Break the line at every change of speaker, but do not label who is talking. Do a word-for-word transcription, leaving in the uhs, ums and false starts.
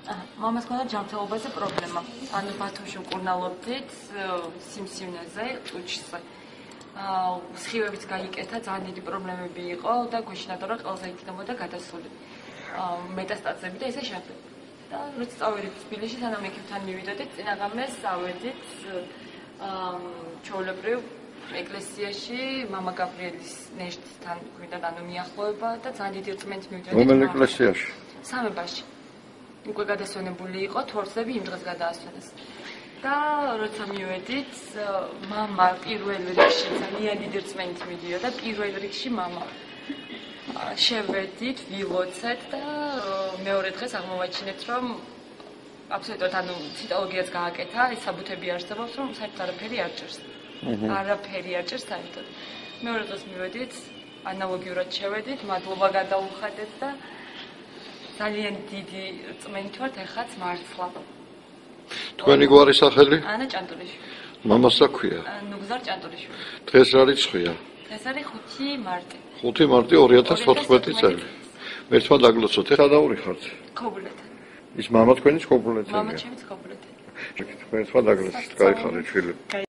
მამას ქონდა ჯანმრთელობაზე პრობლემა. ანუ ბათუმში მკურნალობდით სიმსივნეზე, ტუჩზე. აა სხივებიც გაიკეთა, ძალიან დიდი პრობლემები იყო და გვეშინოდა რომ ყელზე იქნებოდა გადასული. აა მეტასტაზები და ესე შემდეგ. და როცა წავედით თბილისში, სანამ ექიმთან მივიდოდით, წინაღამეს წავედით აა ჩვეულებრივ ეკლესიაში მამა გაბრიელის ნეშტთან გვინდა ანუ მიახლოება და ძალიან დიდი რწმენით მივიდოდით.
რომელ ეკლესიაში?
სამებაში. უკვე გადასვენებული იყო, თორსები იმ დღეს გადაასვენეს. და როცა მივედით, მამა პირველ რიგში ძალიან დიდი რწმენით მიდიოდა, პირველ რიგში მამა. შევედით, ვილოცეთ და მეორე დღეს აღმოვაჩინეთ, რომ აბსოლუტურად ანუ ციტოლოგიაც გააკეთა, ეს საბუთები არსებობს, რომ საერთოდ არაფერი არ ჭირს. არაფერი არ ჭირს საერთოდ. მეორე დღეს მივედით, ანალოგიურად შევედით, მადლობა გადაუხადეთ და ძალიან დიდი რწმენით ვართ ეხაც მართლა.
თქვენი გვარი სახელი?
ანა ჭანტულიშვილი.
მამას რა ქვია?
ნუგზარ ჭანტულიშვილი.
დღეს რა რიცხვია?
დღეს არის ხუთი მარტი.
ხუთი მარტი ორი ათას ოთხმეტი წელი. ერთმა დაგლოცოთ, ეხლა დავური ხართ?
ქობულეთთან.
ის მამა თქვენი ქობულეთელი.
მამა ჩემიც ქობულეთელი.
ერთმა დაგლოცოთ, კაი ხარით, φίλი.